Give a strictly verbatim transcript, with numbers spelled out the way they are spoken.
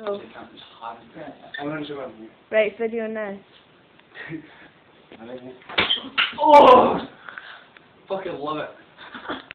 Go. I'm gonna show you. Right, video now. Oh! Fucking love it.